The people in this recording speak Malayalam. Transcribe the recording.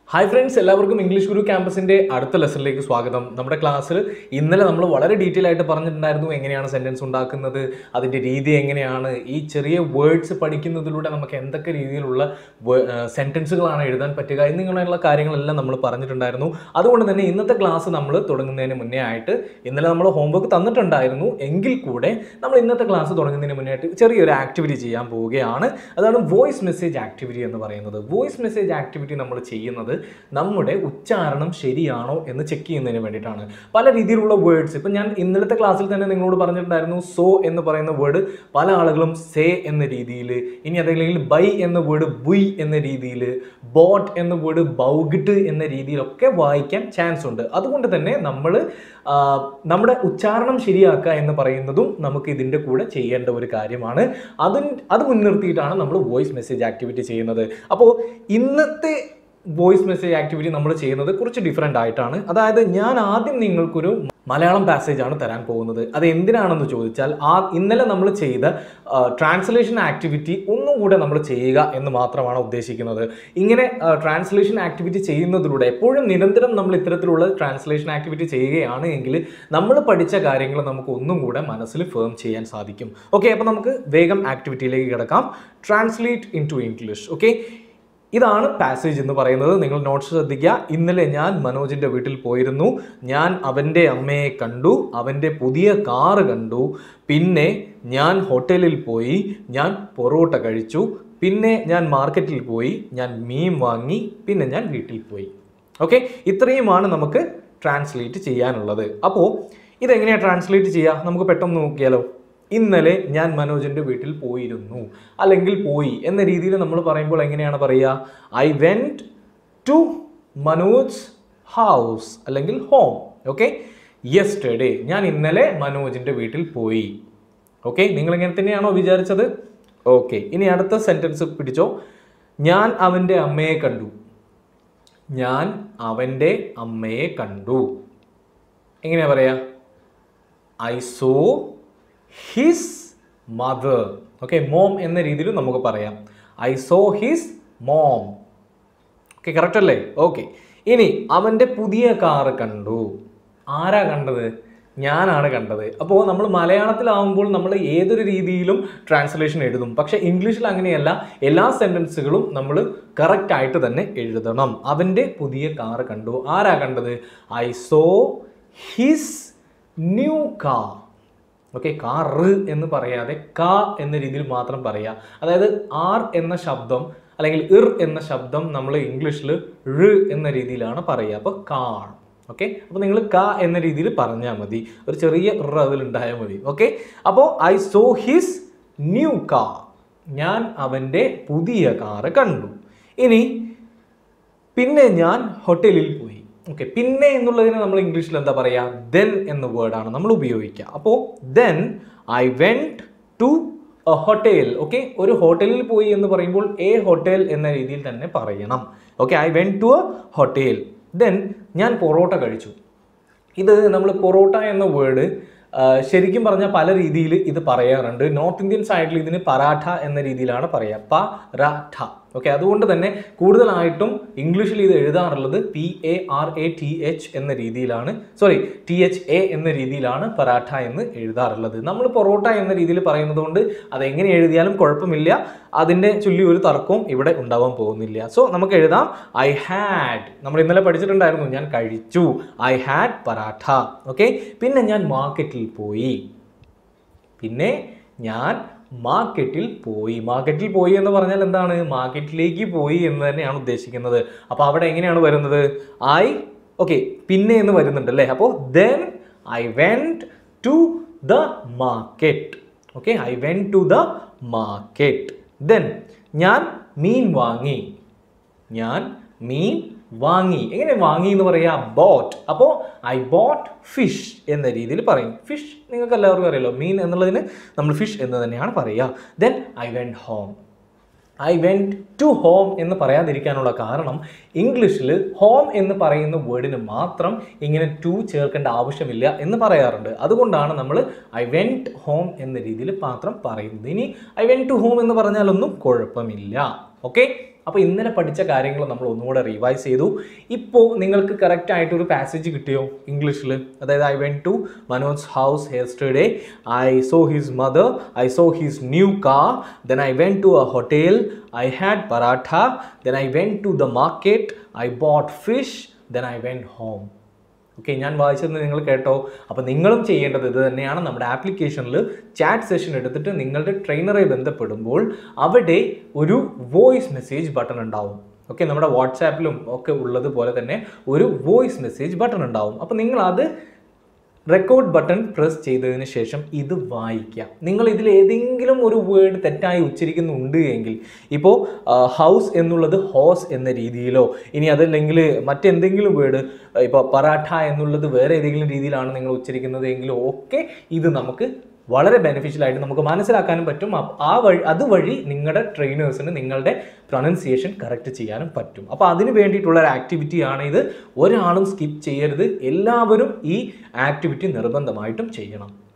Hi friends, എല്ലാവർക്കും ഇംഗ്ലീഷ് ഗുരു ക്യാമ്പസിന്റെ അടുത്ത ലെസണിലേക്ക് സ്വാഗതം. നമ്മുടെ ക്ലാസ്സിൽ ഇന്നലെ നമ്മൾ വളരെ ഡീറ്റെയിൽ ആയിട്ട് പറഞ്ഞിട്ടുണ്ടായിരുന്നു എങ്ങനെയാണ് സെന്റൻസ് ഉണ്ടാക്കുന്നത്, അതിന്റെ രീതി എങ്ങനെയാണ്, ഈ ചെറിയ വേർഡ്സ് പഠിക്കുന്നതിലൂടെ നമുക്ക് എന്തൊക്കെ രീതിയിലുള്ള സെന്റൻസുകളാണ് എഴുതാൻ പറ്റുക എന്നിങ്ങനെയുള്ള കാര്യങ്ങളെല്ലാം നമ്മൾ പറഞ്ഞിട്ടുണ്ടായിരുന്നു. അതുകൊണ്ട് തന്നെ ഇന്നത്തെ ക്ലാസ് നമ്മൾ തുടങ്ങുന്നതിന് മുന്നേ ആയിട്ട് ഇന്നലെ നമ്മൾ ഹോംവർക്ക് തന്നിട്ടുണ്ടായിരുന്നു. എങ്കിൽ കൂടെ നമ്മൾ ഇന്നത്തെ ക്ലാസ് തുടങ്ങുന്നതിന് മുന്നേ ആയിട്ട് ചെറിയൊരു ആക്ടിവിറ്റി ചെയ്യാൻ പോവുകയാണ്. അതാണ് വോയിസ് മെസ്സേജ് ആക്ടിവിറ്റി എന്ന് പറയുന്നത്. വോയിസ് മെസ്സേജ് ആക്ടിവിറ്റി നമ്മൾ ചെയ്യുന്നത് നമ്മുടെ ഉച്ചാരണം ശരിയാണോ എന്ന് ചെക്ക് ചെയ്യുന്നതിന് വേണ്ടിയിട്ടാണ്. പല രീതിയിലുള്ള വേർഡ്സ് ഇപ്പം ഞാൻ ഇന്നലത്തെ ക്ലാസ്സിൽ തന്നെ നിങ്ങളോട് പറഞ്ഞിട്ടുണ്ടായിരുന്നു. സോ എന്ന് പറയുന്ന വേർഡ് പല ആളുകളും സേ എന്ന രീതിയിൽ, ഇനി അതല്ലെങ്കിൽ ബൈ എന്ന വേർഡ് ബുയ് എന്ന രീതിയിൽ, ബോട്ട് എന്ന വേർഡ് ബൗഗിട്ട് എന്ന രീതിയിലൊക്കെ വായിക്കാൻ ചാൻസ് ഉണ്ട്. അതുകൊണ്ട് തന്നെ നമ്മൾ നമ്മുടെ ഉച്ചാരണം ശരിയാക്കുക എന്ന് പറയുന്നതും നമുക്ക് ഇതിൻ്റെ കൂടെ ചെയ്യേണ്ട ഒരു കാര്യമാണ്. അത് മുൻനിർത്തിയിട്ടാണ് നമ്മൾ വോയിസ് മെസ്സേജ് ആക്ടിവിറ്റി ചെയ്യുന്നത്. അപ്പോൾ ഇന്നത്തെ വോയിസ് മെസ്സേജ് ആക്ടിവിറ്റി നമ്മൾ ചെയ്യുന്നത് കുറച്ച് ഡിഫറെൻ്റ് ആയിട്ടാണ്. അതായത് ഞാൻ ആദ്യം നിങ്ങൾക്കൊരു മലയാളം പാസേജ് ആണ് തരാൻ പോകുന്നത്. അത് എന്തിനാണെന്ന് ചോദിച്ചാൽ ഇന്നലെ നമ്മൾ ചെയ്ത ട്രാൻസ്ലേഷൻ ആക്ടിവിറ്റി ഒന്നുകൂടെ നമ്മൾ ചെയ്യുക എന്ന് മാത്രമാണ് ഉദ്ദേശിക്കുന്നത്. ഇങ്ങനെ ട്രാൻസ്ലേഷൻ ആക്ടിവിറ്റി ചെയ്യുന്നതിലൂടെ എപ്പോഴും നിരന്തരം നമ്മൾ ഇത്തരത്തിലുള്ള ട്രാൻസ്ലേഷൻ ആക്ടിവിറ്റി ചെയ്യുകയാണ് എങ്കിൽ നമ്മൾ പഠിച്ച കാര്യങ്ങൾ നമുക്ക് ഒന്നും കൂടെ മനസ്സിൽ ഫേം ചെയ്യാൻ സാധിക്കും. ഓക്കെ, അപ്പോൾ നമുക്ക് വേഗം ആക്ടിവിറ്റിയിലേക്ക് കിടക്കാം. Translate into English. Okay, ഇതാണ് പാസേജ് എന്ന് പറയുന്നത്. നിങ്ങൾ നോട്ട്സ് ശ്രദ്ധിക്കുക. ഇന്നലെ ഞാൻ മനോജിൻ്റെ വീട്ടിൽ പോയിരുന്നു. ഞാൻ അവൻ്റെ അമ്മയെ കണ്ടു. അവൻ്റെ പുതിയ കാറ് കണ്ടു. പിന്നെ ഞാൻ ഹോട്ടലിൽ പോയി. ഞാൻ പൊറോട്ട കഴിച്ചു. പിന്നെ ഞാൻ മാർക്കറ്റിൽ പോയി. ഞാൻ മീൻ വാങ്ങി. പിന്നെ ഞാൻ വീട്ടിൽ പോയി. ഓക്കെ, ഇത്രയുമാണ് നമുക്ക് ട്രാൻസ്ലേറ്റ് ചെയ്യാനുള്ളത്. അപ്പോൾ ഇതെങ്ങനെയാണ് ട്രാൻസ്ലേറ്റ് ചെയ്യുക? നമുക്ക് പെട്ടെന്ന് നോക്കിയാലോ. ഇന്നലെ ഞാൻ മനോജിൻ്റെ വീട്ടിൽ പോയിരുന്നു അല്ലെങ്കിൽ പോയി എന്ന രീതിയിൽ നമ്മൾ പറയുമ്പോൾ എങ്ങനെയാണ് പറയുക? I went to Manoj house അല്ലെങ്കിൽ ഹോം. ഓക്കെ, യെസ്റ്റർഡേ ഞാൻ ഇന്നലെ മനോജിൻ്റെ വീട്ടിൽ പോയി. ഓക്കെ, നിങ്ങൾ ഇങ്ങനെ തന്നെയാണോ വിചാരിച്ചത്? ഓക്കെ, ഇനി അടുത്ത സെൻറ്റൻസ് പിടിച്ചോ. ഞാൻ അവൻ്റെ അമ്മയെ കണ്ടു. ഞാൻ അവൻ്റെ അമ്മയെ കണ്ടു. എങ്ങനെയാ പറയാ? I saw his mother. Okay, mom എന്ന രീതിയിൽ നമുക്ക് പറയാം. I saw his mom. Okay, correct അല്ലേ? ഓക്കെ, ഇനി അവൻ്റെ പുതിയ കാറ് കണ്ടു. ആരാ കണ്ടത്? ഞാനാണ് കണ്ടത്. അപ്പോൾ നമ്മൾ മലയാളത്തിലാവുമ്പോൾ നമ്മൾ ഏതൊരു രീതിയിലും ട്രാൻസ്ലേഷൻ എഴുതും. പക്ഷേ ഇംഗ്ലീഷിൽ അങ്ങനെയല്ല. എല്ലാ സെൻറ്റൻസുകളും നമ്മൾ കറക്റ്റായിട്ട് തന്നെ എഴുതണം. അവൻ്റെ പുതിയ കാറ് കണ്ടു. ആരാ കണ്ടത്? I saw his new car. Okay, car എന്ന് പറയാതെ ക എന്ന രീതിയിൽ മാത്രം പറയുക. അതായത് ആർ എന്ന ശബ്ദം അല്ലെങ്കിൽ ഇർ എന്ന ശബ്ദം നമ്മൾ ഇംഗ്ലീഷിൽ ഋ എന്ന രീതിയിലാണ് പറയുക. അപ്പോൾ കാർ. ഓക്കെ, അപ്പോൾ നിങ്ങൾ ക എന്ന രീതിയിൽ പറഞ്ഞാൽ മതി. ഒരു ചെറിയ ഋ അതിലുണ്ടായാൽ മതി. ഓക്കെ, അപ്പോൾ I saw his new car. ഞാൻ അവൻ്റെ പുതിയ കാറ് കണ്ടു. ഇനി പിന്നെ ഞാൻ ഹോട്ടലിൽ പോയി. ഓക്കെ, പിന്നെ എന്നുള്ളതിന് നമ്മൾ ഇംഗ്ലീഷിൽ എന്താ പറയുക? ദെൻ എന്ന വേർഡാണ് നമ്മൾ ഉപയോഗിക്കുക. അപ്പോൾ then I went to a hotel. Okay, ഒരു ഹോട്ടലിൽ പോയി എന്ന് പറയുമ്പോൾ എ ഹോട്ടൽ എന്ന രീതിയിൽ തന്നെ പറയണം. Okay, I went to a hotel. Then ഞാൻ പൊറോട്ട കഴിച്ചു. ഇത് നമ്മൾ പൊറോട്ട എന്ന വേർഡ് ശരിക്കും പറഞ്ഞാൽ പല രീതിയിൽ ഇത് പറയാറുണ്ട്. നോർത്ത് ഇന്ത്യൻ സൈഡിൽ ഇതിന് പരാഠ എന്ന രീതിയിലാണ് പറയുക. പരാഠ. ഓക്കെ, അതുകൊണ്ട് തന്നെ കൂടുതലായിട്ടും ഇംഗ്ലീഷിൽ ഇത് എഴുതാറുള്ളത് PARATH എന്ന രീതിയിലാണ്. THA എന്ന രീതിയിലാണ് പരാഠ എന്ന് എഴുതാറുള്ളത്. നമ്മൾ പൊറോട്ട എന്ന രീതിയിൽ പറയുന്നത് കൊണ്ട് അതെങ്ങനെ എഴുതിയാലും കുഴപ്പമില്ല. അതിൻ്റെ ചൊല്ലി ഒരു തർക്കവും ഇവിടെ ഉണ്ടാവാൻ പോകുന്നില്ല. സോ നമുക്ക് എഴുതാം ഐ ഹാഡ്. നമ്മൾ ഇന്നലെ പഠിച്ചിട്ടുണ്ടായിരുന്നു, ഞാൻ കഴിച്ചു. I had പരാഠ. ഓക്കെ, പിന്നെ ഞാൻ മാർക്കറ്റിൽ പോയി. പിന്നെ ഞാൻ മാർക്കറ്റിൽ പോയി. മാർക്കറ്റിൽ പോയി എന്ന് പറഞ്ഞാൽ എന്താണ്? മാർക്കറ്റിലേക്ക് പോയി എന്ന് തന്നെയാണ് ഉദ്ദേശിക്കുന്നത്. അപ്പോൾ അവിടെ എങ്ങനെയാണ് വരുന്നത്? ഓക്കെ, പിന്നെ എന്ന് വരുന്നുണ്ട് അല്ലേ? അപ്പോൾ then I went to the market. Okay, I went to the market. Then ഞാൻ മീൻ വാങ്ങി. ഞാൻ മീൻ വാങ്ങി. എങ്ങനെ വാങ്ങി എന്ന് പറയാ? ബോട്ട്. അപ്പോൾ ഐ ബോട്ട് ഫിഷ് എന്ന രീതിയിൽ പറയും. ഫിഷ് നിങ്ങൾക്ക് എല്ലാവർക്കും അറിയാലോ. മീൻ എന്നുള്ളതിന് നമ്മൾ ഫിഷ് എന്ന് തന്നെയാണ് പറയുക. Then I went home. I went to home എന്ന് പറയാതിരിക്കാനുള്ള കാരണം ഇംഗ്ലീഷിൽ ഹോം എന്ന് പറയുന്ന വേർഡിന് മാത്രം ഇങ്ങനെ ടു ചേർക്കേണ്ട ആവശ്യമില്ല എന്ന് പറയാറുണ്ട്. അതുകൊണ്ടാണ് നമ്മൾ ഐ വെൻറ്റ് ഹോം എന്ന രീതിയിൽ മാത്രം പറയുന്നത്. ഇനി ഐ വെൻറ്റ് ടു ഹോം എന്ന് പറഞ്ഞാലൊന്നും കുഴപ്പമില്ല. ഓക്കെ, അപ്പോൾ ഇന്നലെ പഠിച്ച കാര്യങ്ങൾ നമ്മൾ ഒന്നുകൂടെ റിവൈസ് ചെയ്തു. ഇപ്പോൾ നിങ്ങൾക്ക് കറക്റ്റ് ആയിട്ട് ഒരു പാസേജ് കിട്ടിയോ ഇംഗ്ലീഷിൽ? അതായത് I went to Manoj house yesterday, I saw his mother, I saw his new car, then I went to a hotel, I had paratha, then I went to the market, I bought fish, then I went home. Okay, ഞാൻ വായിച്ചത് നിങ്ങൾ കേട്ടോ. അപ്പോൾ നിങ്ങളും ചെയ്യേണ്ടത് ഇത് തന്നെയാണ്. നമ്മുടെ ആപ്ലിക്കേഷനിൽ ചാറ്റ് സെഷൻ എടുത്തിട്ട് നിങ്ങളുടെ ട്രെയിനറെ ബന്ധപ്പെടുമ്പോൾ അവിടെ ഒരു വോയിസ് മെസ്സേജ് ബട്ടൺ ഉണ്ടാവും. ഓക്കെ, നമ്മുടെ വാട്സാപ്പിലും ഒക്കെ ഉള്ളതുപോലെ തന്നെ ഒരു വോയിസ് മെസ്സേജ് ബട്ടൺ ഉണ്ടാവും. അപ്പോൾ നിങ്ങളത് റെക്കോർഡ് ബട്ടൺ പ്രസ് ചെയ്തതിന് ശേഷം ഇത് വായിക്കാം. നിങ്ങൾ ഇതിൽ ഏതെങ്കിലും ഒരു വേർഡ് തെറ്റായി ഉച്ചരിക്കുന്നുണ്ട് എങ്കിൽ, ഇപ്പോൾ ഹൗസ് എന്നുള്ളത് ഹോസ് എന്ന രീതിയിലോ, ഇനി അതല്ലെങ്കിൽ മറ്റെന്തെങ്കിലും വേർഡ്, ഇപ്പോൾ പറാഠ എന്നുള്ളത് വേറെ ഏതെങ്കിലും രീതിയിലാണ് നിങ്ങൾ ഉച്ചരിക്കുന്നത് എങ്കിലോ ഒക്കെ ഇത് നമുക്ക് വളരെ ബെനിഫിഷ്യൽ ആയിട്ട് നമുക്ക് മനസ്സിലാക്കാനും പറ്റും. അതുവഴി നിങ്ങളുടെ ട്രെയിനേഴ്സിന് നിങ്ങളുടെ പ്രൊനൗൺസിയേഷൻ കറക്റ്റ് ചെയ്യാനും പറ്റും. അപ്പോൾ അതിന് വേണ്ടിയിട്ടുള്ള ഒരു ആക്ടിവിറ്റിയാണ് ഇത്. ഒരാളും സ്കിപ്പ് ചെയ്യരുത്. എല്ലാവരും ഈ ആക്ടിവിറ്റി നിർബന്ധമായിട്ടും ചെയ്യണം.